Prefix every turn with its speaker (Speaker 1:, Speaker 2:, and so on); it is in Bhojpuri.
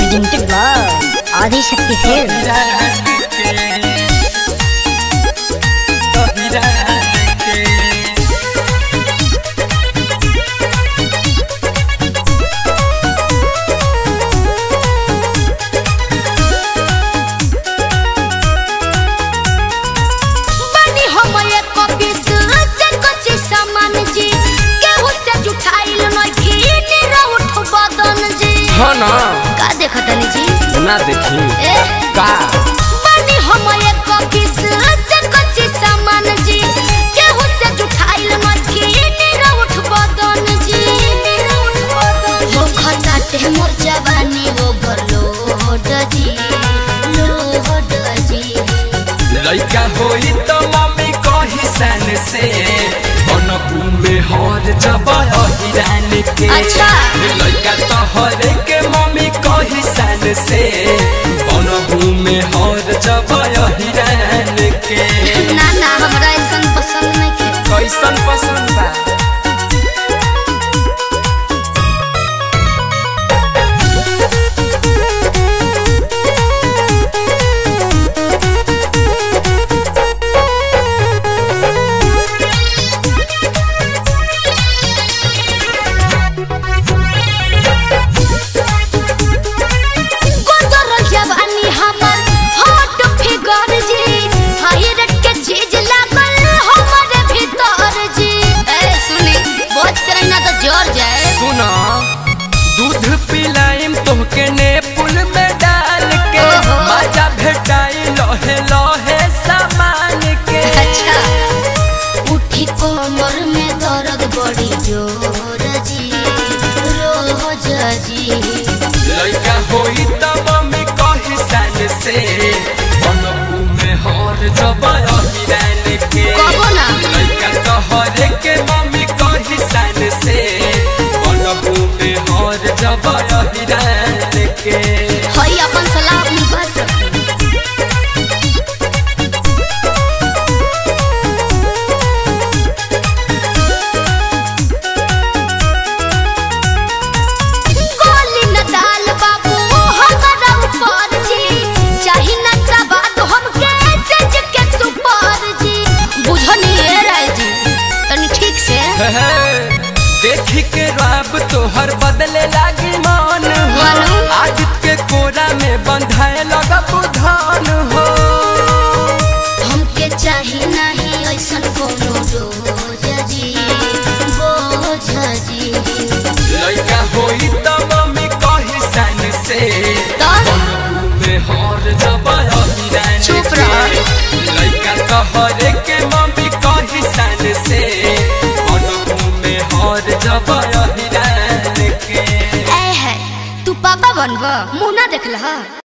Speaker 1: presented by Adi Shakti Films.
Speaker 2: हाँ ना
Speaker 1: का देखा तनी जी
Speaker 2: ना देखी का
Speaker 1: पानी हम एक किस से कच्ची सामान जी केहू से जुठाइल मखी नीरा उठ बदन जी हो खटाटे मोर जवानी वो भरलोड जी लोड जी
Speaker 2: लइका होई त मम्मी कही सन से बनकू में हर जब हिरान के
Speaker 1: अच्छा
Speaker 2: लइका तो हर के मम्मी कही सन से बनकू में हर जब हिरान के
Speaker 1: ना ना हमरा ऐसन पसंद नहीं के
Speaker 2: कैसन पसंद बा दूध पिलाइम तोहके ने पुल में डाल के मजा भेटाई लोहे लोहे सामान के
Speaker 1: अच्छा उठी कोमर में दर्द बड़ी जोर जी रोज जी
Speaker 2: लइका होई त मम्मी कही सन से बनकू में हर जब हिरान के
Speaker 1: कबो ना
Speaker 2: लइका तो हर के मम्मी कही सन से बनकू में हर जब हिरान के
Speaker 1: हई अपन सलाह अपनी बात गोली न डाल बाबू हमरा ऊपर जी चाही न सबात हमके सज के सुपर जी बुझनी है राय जी तनी ठीक से
Speaker 2: देखी के राब तोहर बदले लागी मान हो आज के कोरा में बंधाए लगा बुधान हो
Speaker 1: हमके चाही नहीं ऐसन कोनो रोज जी बोझ जी
Speaker 2: लइका होई त मम्मी कही सन से बनकू में हर जब हिरान
Speaker 1: चुप रह
Speaker 2: लइका तो हर के मम्मी कही सन से बनकू में हर जब हिरान के
Speaker 1: ए है तू पापा बनबा मुंह ना देखला